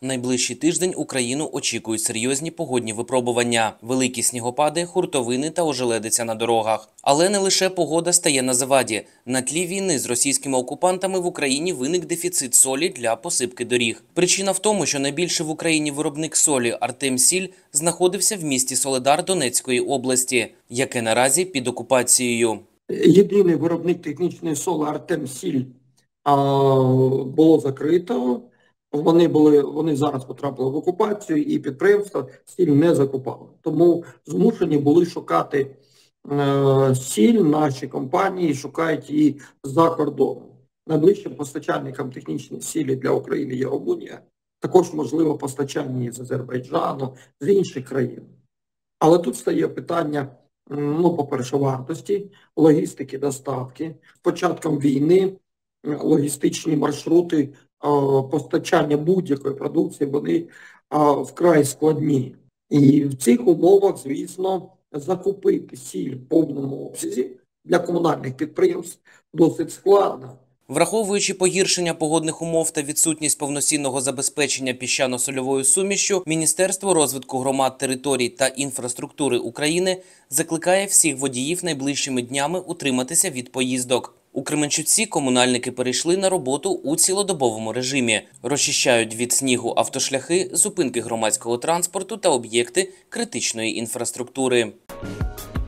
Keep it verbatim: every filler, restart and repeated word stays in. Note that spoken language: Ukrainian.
Найближчий тиждень Україну очікують серйозні погодні випробування, великі снігопади, хуртовини та ожеледиця на дорогах. Але не лише погода стає на заваді. На тлі війни з російськими окупантами в Україні виник дефіцит солі для посипки доріг. Причина в тому, що найбільший в Україні виробник солі Артемсіль знаходився в місті Солидар Донецької області, яке наразі під окупацією. Єдиний виробник технічної соли Артемсіль було закрито. Вони були, вони зараз потрапили в окупацію, і підприємства сіль не закупали. Тому змушені були шукати е, сіль, наші компанії шукають її за кордоном. Найближчим постачальником технічної сілі для України є Румунія. Також можливо постачання з Азербайджану, з інших країн. Але тут стає питання, ну, по-перше, вартості, логістики доставки. З початком війни логістичні маршрути постачання будь-якої продукції, вони вкрай складні. І в цих умовах, звісно, закупити сіль в повному обсязі для комунальних підприємств досить складно. Враховуючи погіршення погодних умов та відсутність повноцінного забезпечення піщано-сольовою сумішшю, Міністерство розвитку громад, територій та інфраструктури України закликає всіх водіїв найближчими днями утриматися від поїздок. У Кременчуці комунальники перейшли на роботу у цілодобовому режимі. Розчищають від снігу автошляхи, зупинки громадського транспорту та об'єкти критичної інфраструктури.